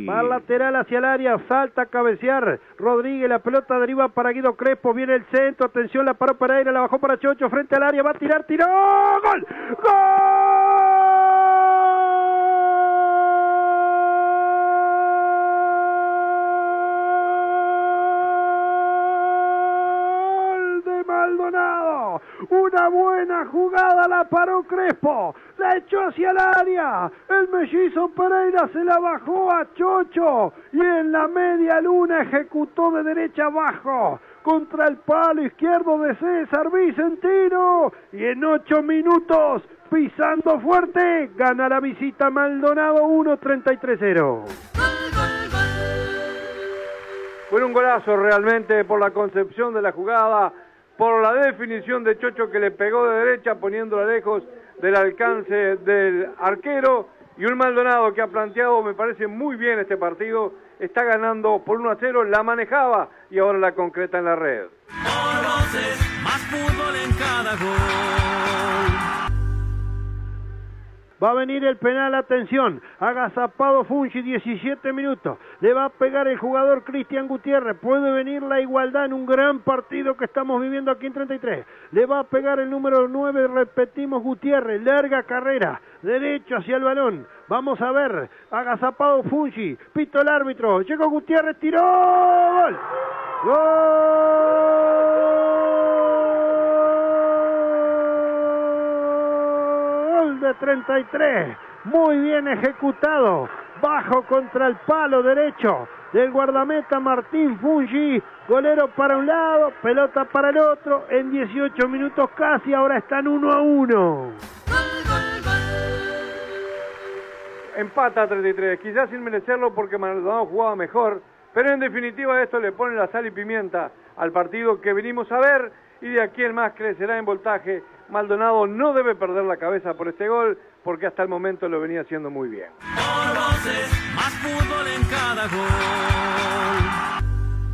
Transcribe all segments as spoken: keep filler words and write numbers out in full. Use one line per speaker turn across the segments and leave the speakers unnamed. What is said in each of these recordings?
Funghi.
Va al lateral hacia el área, salta a cabecear Rodríguez, la pelota deriva para Guido Crespo, viene el centro, atención, la paró Pereira, la bajó para Chocho, frente al área, va a tirar, tiró, ¡gol! ¡Gol de Maldonado! Una buena jugada, la paró Crespo, la echó hacia el área, el mellizo Pereira se la bajó a Chocho y en la media luna ejecutó de derecha abajo contra el palo izquierdo de César Vicentino y en ocho minutos, pisando fuerte, gana la visita Maldonado uno treinta y tres cero.
Fue un golazo realmente por la concepción de la jugada, por la definición de Chocho que le pegó de derecha poniéndola lejos del alcance del arquero, y un Maldonado que ha planteado, me parece muy bien este partido, está ganando por uno a cero, la manejaba y ahora la concreta en la red.
Más fútbol en cada gol.
Va a venir el penal, atención, agazapado Funghi, diecisiete minutos, le va a pegar el jugador Cristian Gutiérrez, puede venir la igualdad en un gran partido que estamos viviendo aquí en treinta y tres, le va a pegar el número nueve, repetimos, Gutiérrez, larga carrera, derecho hacia el balón, vamos a ver, agazapado Funghi, pito el árbitro, llegó Gutiérrez, tiró, gol, gol de treinta y tres, muy bien ejecutado, bajo contra el palo derecho del guardameta Martín Funghi, golero para un lado, pelota para el otro, en dieciocho minutos casi, ahora están uno a uno.
Empata a treinta y tres, quizás sin merecerlo porque Maldonado jugaba mejor, pero en definitiva esto le pone la sal y pimienta al partido que venimos a ver, y de aquí en más crecerá en voltaje. Maldonado no debe perder la cabeza por este gol, porque hasta el momento lo venía haciendo muy bien.
Más fútbol en cada gol.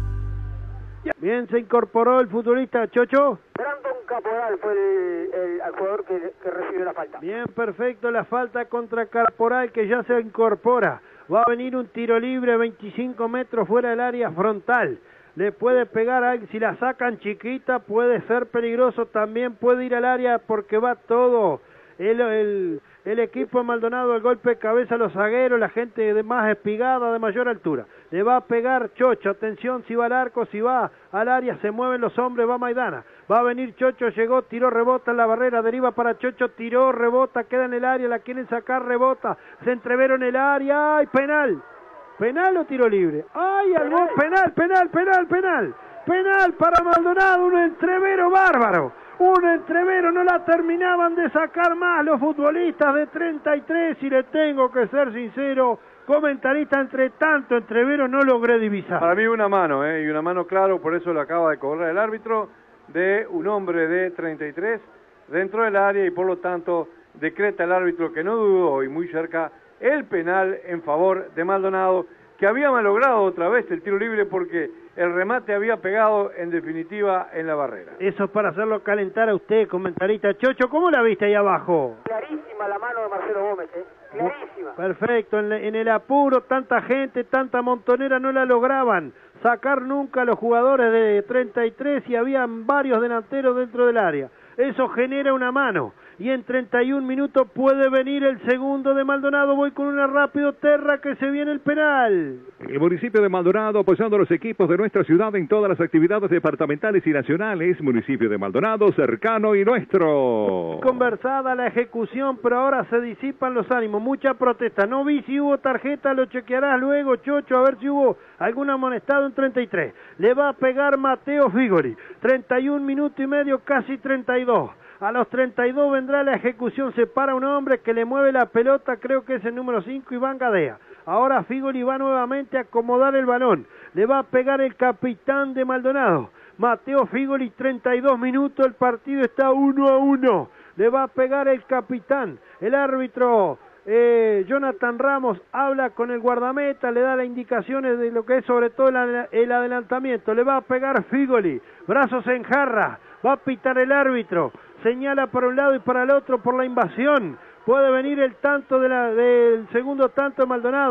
Bien, se incorporó el futbolista Chocho.
Brandon Caporal fue el, el, el jugador que, que recibió la falta.
Bien, perfecto, la falta contra Caporal que ya se incorpora. Va a venir un tiro libre, veinticinco metros fuera del área frontal. Le puede pegar a alguien, si la sacan chiquita puede ser peligroso, también puede ir al área porque va todo el, el, el equipo de Maldonado, el golpe de cabeza a los zagueros, la gente de más espigada, de mayor altura. Le va a pegar Chocho, atención si va al arco, si va al área, se mueven los hombres, va Maidana. Va a venir Chocho, llegó, tiró, rebota en la barrera, deriva para Chocho, tiró, rebota, queda en el área, la quieren sacar, rebota, se entrevero en el área, ¡ay, penal! ¿Penal o tiro libre? ¡Ay, algo! Penal, penal, penal, penal. Penal para Maldonado, un entrevero bárbaro. Un entrevero, no la terminaban de sacar más los futbolistas de treinta y tres, y le tengo que ser sincero, comentarista, entre tanto entrevero no logré divisar.
Para mí una mano, ¿eh? Y una mano claro, por eso lo acaba de cobrar el árbitro, de un hombre de treinta y tres dentro del área, y por lo tanto decreta el árbitro que no dudó y muy cerca el penal en favor de Maldonado, que había malogrado otra vez el tiro libre porque el remate había pegado en definitiva en la barrera.
Eso es para hacerlo calentar a usted, comentarista. Chocho, ¿cómo la viste ahí abajo?
Clarísima la mano de Marcelo Gómez, ¿eh? Clarísima.
Perfecto, en, en el apuro, tanta gente, tanta montonera no la lograban sacar nunca a los jugadores de treinta y tres y habían varios delanteros dentro del área. Eso genera una mano. Y en treinta y un minutos puede venir el segundo de Maldonado. Voy con una rápido Terra que se viene el penal.
El municipio de Maldonado apoyando a los equipos de nuestra ciudad en todas las actividades departamentales y nacionales. Municipio de Maldonado, cercano y nuestro.
Conversada la ejecución, pero ahora se disipan los ánimos. Mucha protesta. No vi si hubo tarjeta, lo chequearás luego, Chocho, a ver si hubo algún amonestado en treinta y tres. Le va a pegar Mateo Figoli. treinta y un minutos y medio, casi treinta y dos. A los treinta y dos vendrá la ejecución, se para un hombre que le mueve la pelota, creo que es el número cinco, Iván Gadea. Ahora Figoli va nuevamente a acomodar el balón, le va a pegar el capitán de Maldonado, Mateo Figoli, treinta y dos minutos, el partido está uno a uno, le va a pegar el capitán, el árbitro eh, Jonathan Ramos habla con el guardameta, le da las indicaciones de lo que es sobre todo el, el adelantamiento, le va a pegar Figoli, brazos en jarra, va a pitar el árbitro, señala para un lado y para el otro por la invasión, puede venir el tanto de la, del segundo tanto de Maldonado,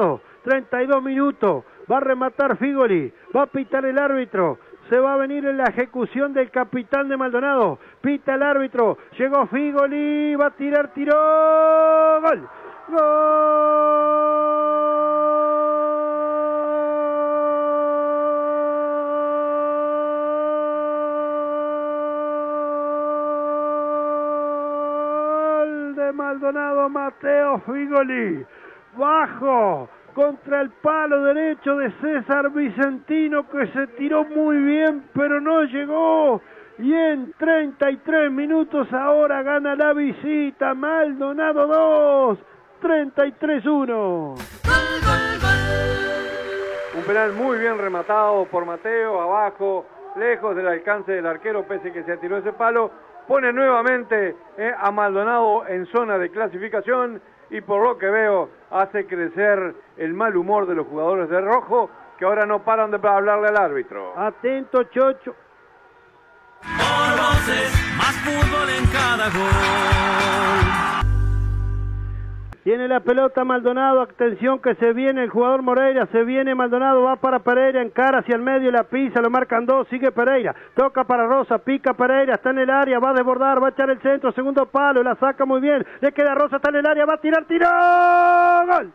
treinta y dos minutos. Va a rematar Figoli. Va a pitar el árbitro. Se va a venir en la ejecución del capitán de Maldonado. Pita el árbitro. Llegó Figoli. Va a tirar, tiró. Gol. Gol de Maldonado, Mateo Figoli. Bajo. Contra el palo derecho de César Vicentino, que se tiró muy bien, pero no llegó. Y en treinta y tres minutos ahora gana la visita. Maldonado dos, treinta y tres uno.
Un penal muy bien rematado por Mateo, abajo, lejos del alcance del arquero, pese que se tiró ese palo. Pone nuevamente eh, a Maldonado en zona de clasificación. Y por lo que veo, hace crecer el mal humor de los jugadores de rojo, que ahora no paran de hablarle al árbitro.
Atento, Chocho.
Por voces, más fútbol en cada gol.
Tiene la pelota Maldonado, atención que se viene el jugador Moreira, se viene Maldonado, va para Pereira, encara hacia el medio, la pisa, lo marcan dos, sigue Pereira, toca para Rosa, pica Pereira, está en el área, va a desbordar, va a echar el centro, segundo palo, la saca muy bien, le queda Rosa, está en el área, va a tirar, tiró, gol,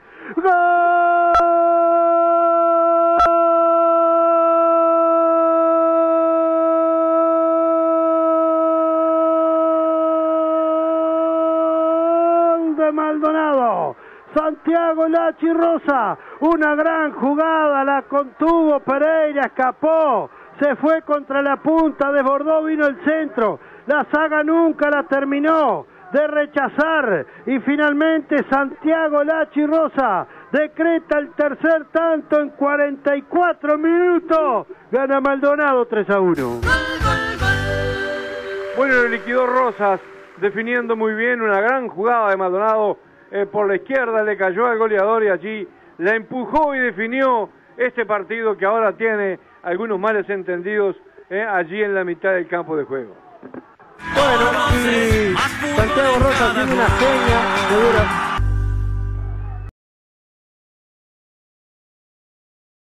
gol de Maldonado. Santiago Lachi Rosa, una gran jugada, la contuvo Pereira, escapó, se fue contra la punta, desbordó, vino el centro, la saga nunca la terminó de rechazar y finalmente Santiago Lachi Rosa decreta el tercer tanto en cuarenta y cuatro minutos, gana Maldonado tres a uno.
Bueno, lo liquidó Rosas, definiendo muy bien una gran jugada de Maldonado. Eh, por la izquierda le cayó al goleador y allí la empujó y definió este partido que ahora tiene algunos males entendidos eh, allí en la mitad del campo de juego.
Bueno, y Santiago Rosa haciendo una seña de dura.